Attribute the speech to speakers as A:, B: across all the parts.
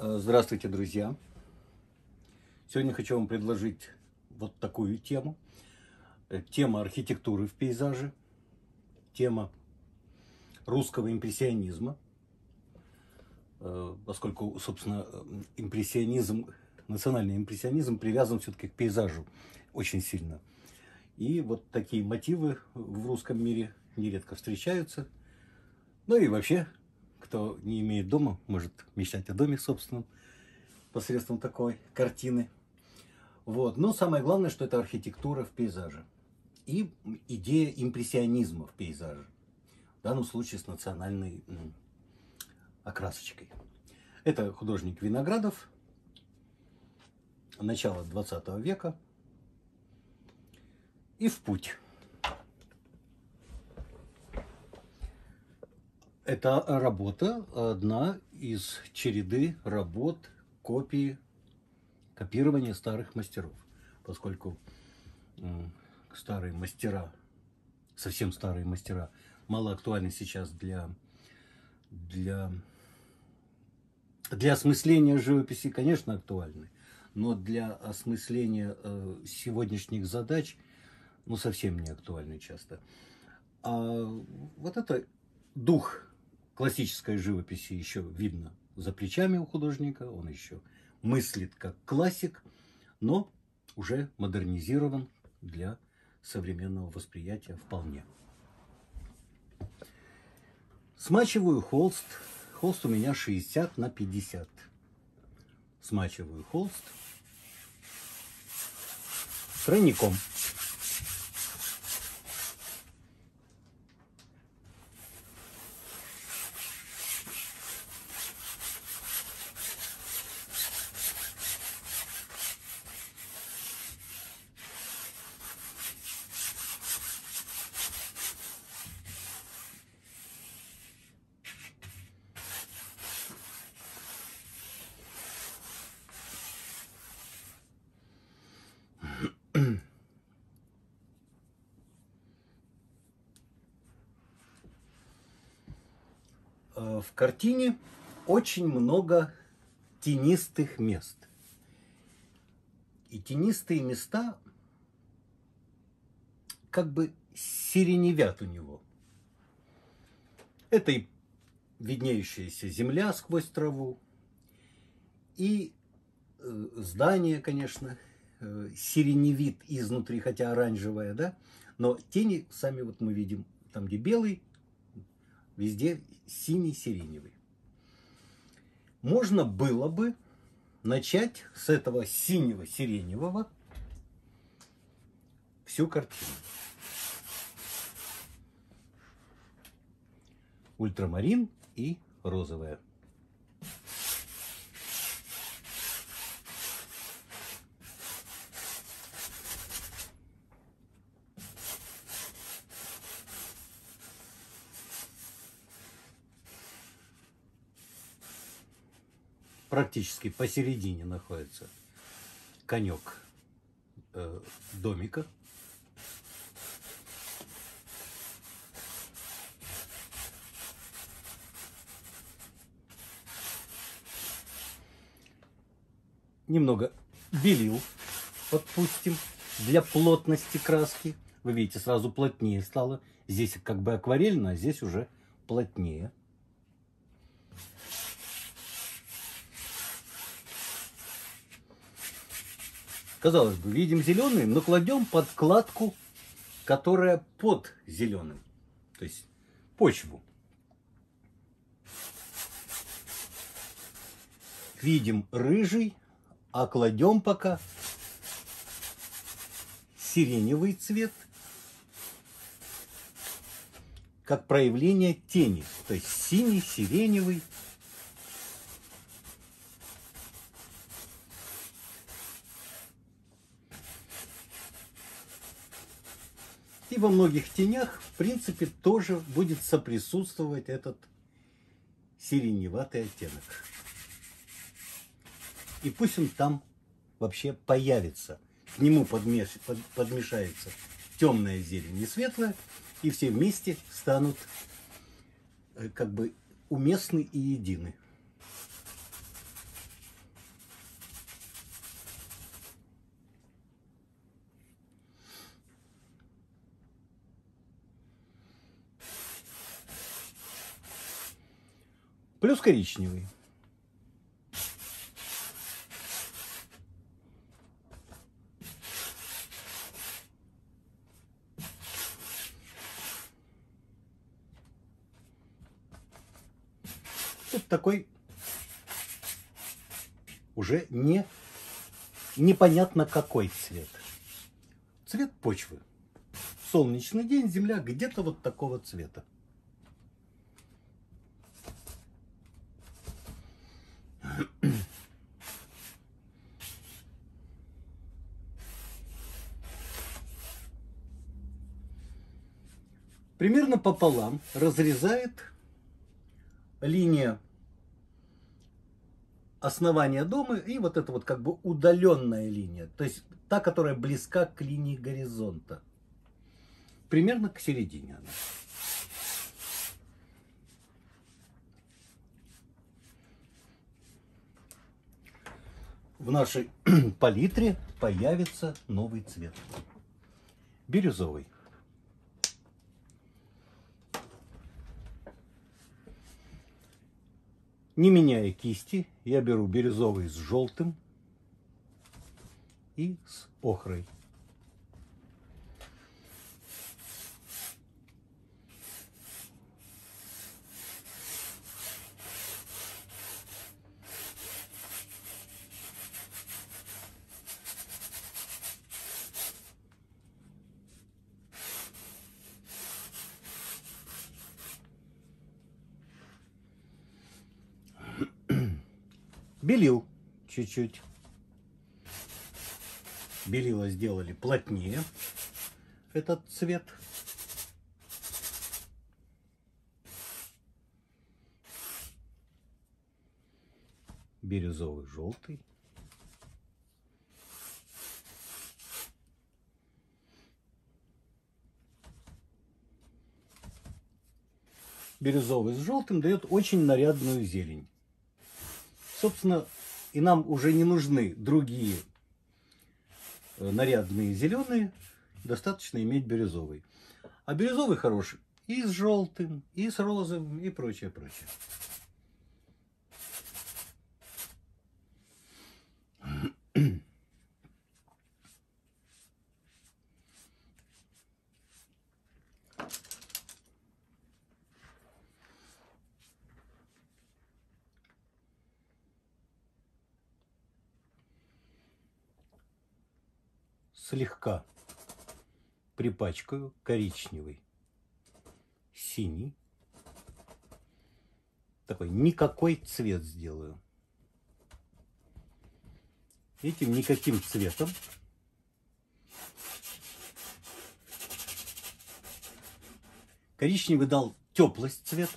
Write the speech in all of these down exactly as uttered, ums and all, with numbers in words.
A: Здравствуйте, друзья! Сегодня хочу вам предложить вот такую тему. Тема архитектуры в пейзаже, тема русского импрессионизма, поскольку, собственно, импрессионизм, национальный импрессионизм привязан все-таки к пейзажу очень сильно. И вот такие мотивы в русском мире нередко встречаются. Ну и вообще, кто не имеет дома, может мечтать о доме собственном посредством такой картины. Вот. Но самое главное, что это архитектура в пейзаже. И идея импрессионизма в пейзаже. В данном случае с национальной м, окрасочкой. Это художник Виноградов. Начало двадцатого века. И в путь. Это работа, одна из череды работ, копии, копирования старых мастеров. Поскольку э, старые мастера, совсем старые мастера, мало актуальны сейчас для, для, для осмысления живописи, конечно, актуальны. Но для осмысления э, сегодняшних задач, ну, совсем не актуальны часто. А вот это дух классической живописи еще видно за плечами у художника. Он еще мыслит как классик, но уже модернизирован для современного восприятия вполне. Смачиваю холст. Холст у меня шестьдесят на пятьдесят. Смачиваю холст тройником. В картине очень много тенистых мест. И тенистые места как бы сиреневят у него. Это и виднеющаяся земля сквозь траву, и э, здание, конечно, э, сиреневит изнутри, хотя оранжевое, да, но тени сами вот мы видим, там где белый, везде синий-сиреневый. Можно было бы начать с этого синего-сиреневого всю картину. Ультрамарин и розовая. Практически посередине находится конек э, домика. Немного белил подпустим для плотности краски. Вы видите, сразу плотнее стало. Здесь как бы акварельно, а здесь уже плотнее. Казалось бы, видим зеленый, но кладем подкладку, которая под зеленым, то есть почву. Видим рыжий, а кладем пока сиреневый цвет, как проявление тени, то есть синий, сиреневый. И во многих тенях, в принципе, тоже будет соприсутствовать этот сиреневатый оттенок. И пусть он там вообще появится. К нему подмеш... под... подмешается темная зелень и светлая, и все вместе станут как бы уместны и едины. Плюс коричневый. Это такой уже не непонятно какой цвет. Цвет почвы. Солнечный день, земля где-то вот такого цвета. Примерно пополам разрезает линия основания дома и вот эта вот как бы удаленная линия, то есть та, которая близка к линии горизонта. Примерно к середине она. В нашей палитре появится новый цвет. Бирюзовый. Не меняя кисти, я беру бирюзовый с желтым и с охрой. Белил чуть-чуть. Белила сделали плотнее этот цвет. Бирюзовый, желтый. Бирюзовый с желтым дает очень нарядную зелень. Собственно, и нам уже не нужны другие нарядные зеленые, достаточно иметь бирюзовый. А бирюзовый хороший и с желтым, и с розовым, и прочее, прочее. Слегка припачкаю коричневый, синий. Такой никакой цвет сделаю. Этим никаким цветом коричневый дал теплость цвету.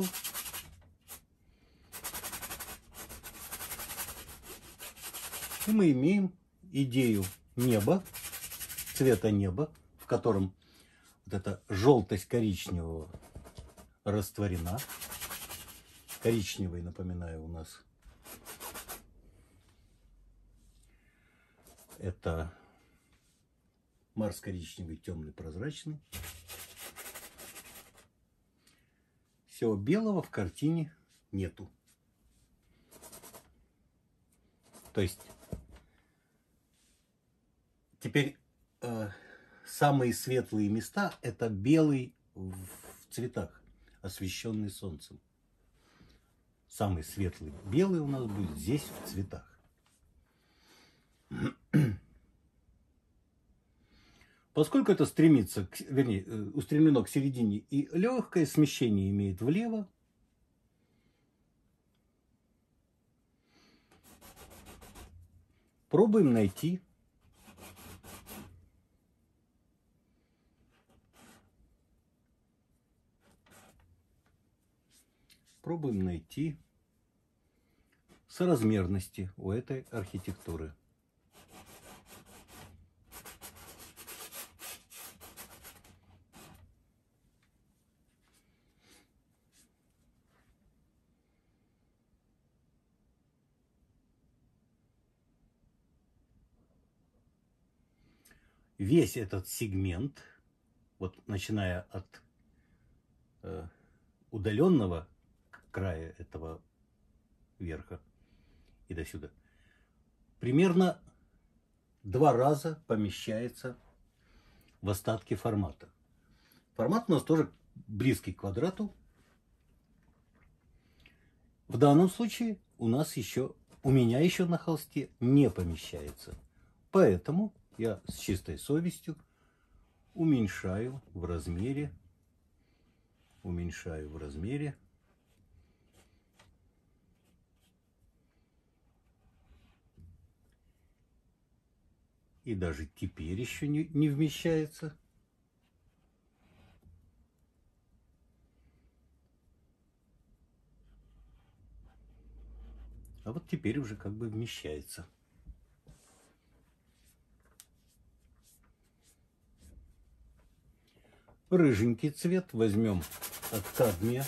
A: И мы имеем идею неба, цвета неба, в котором вот эта желтость коричневого растворена. Коричневый, напоминаю, у нас это Марс коричневый, темный, прозрачный. Всего белого в картине нету. То есть теперь э, самые светлые места — это белый в цветах, освещенный солнцем. Самый светлый белый у нас будет здесь в цветах. Поскольку это стремится, к, вернее, устремлено к середине и легкое смещение имеет влево, пробуем найти пробуем найти соразмерности у этой архитектуры. Весь этот сегмент, вот начиная от э, удаленного края этого верха и до сюда, примерно два раза помещается в остатки формата. Формат у нас тоже близкий к квадрату. В данном случае у нас еще, у меня еще на холсте не помещается. Поэтому я с чистой совестью уменьшаю в размере, уменьшаю в размере. И даже теперь еще не, не вмещается. А вот теперь уже как бы вмещается. Рыженький цвет возьмем от кадмия.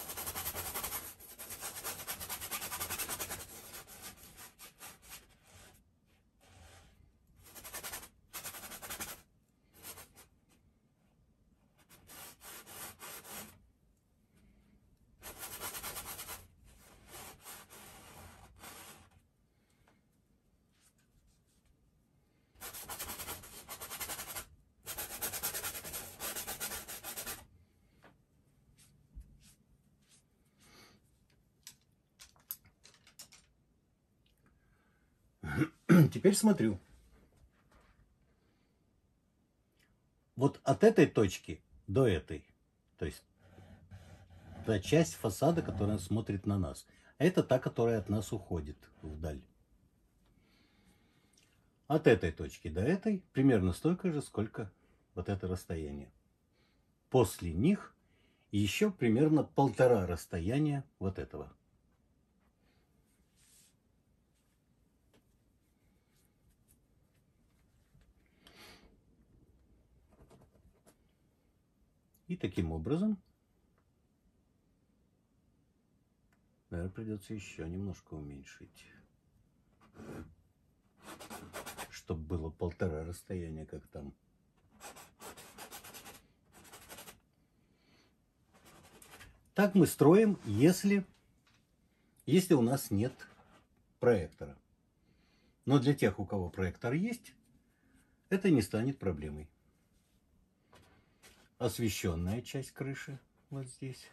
A: Теперь смотрю. Вот от этой точки до этой, то есть та часть фасада, которая смотрит на нас, а это та, которая от нас уходит вдаль. От этой точки до этой примерно столько же, сколько вот это расстояние. После них еще примерно полтора расстояния вот этого. И таким образом, наверное, придется еще немножко уменьшить, чтобы было полтора расстояния, как там. Так мы строим, если, если у нас нет проектора. Но для тех, у кого проектор есть, это не станет проблемой. Освещенная часть крыши вот здесь.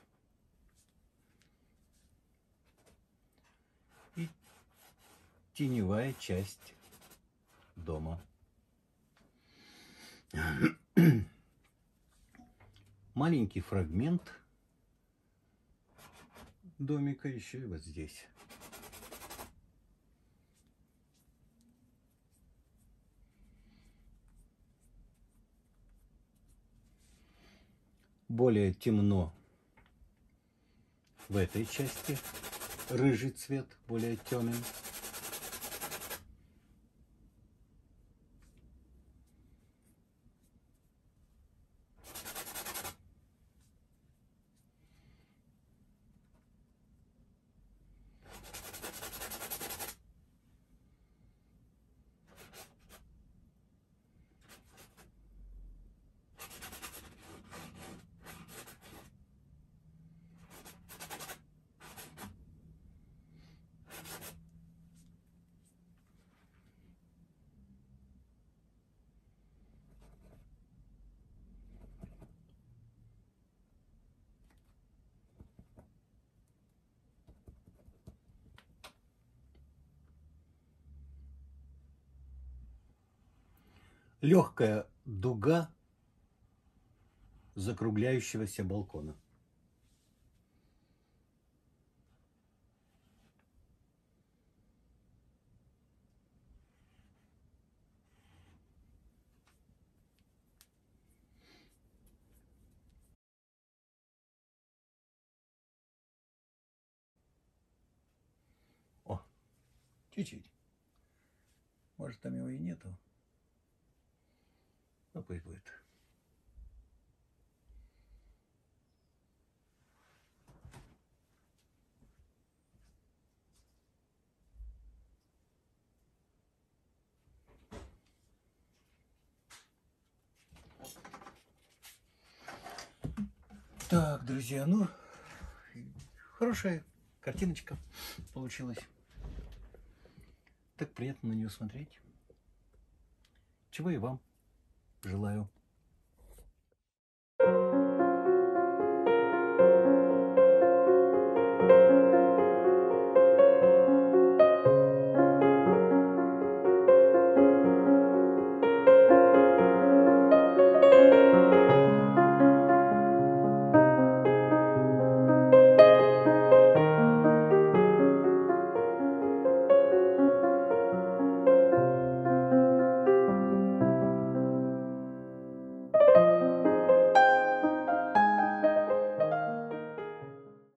A: И теневая часть дома. Маленький фрагмент домика еще и вот здесь. Более темно в этой части, рыжий цвет, более темный. Легкая дуга закругляющегося балкона. О, чуть-чуть. Может, там его и нету. Ну, пусть будет. Так, друзья, ну, хорошая картиночка получилась. Так приятно на нее смотреть. Чего и вам желаю.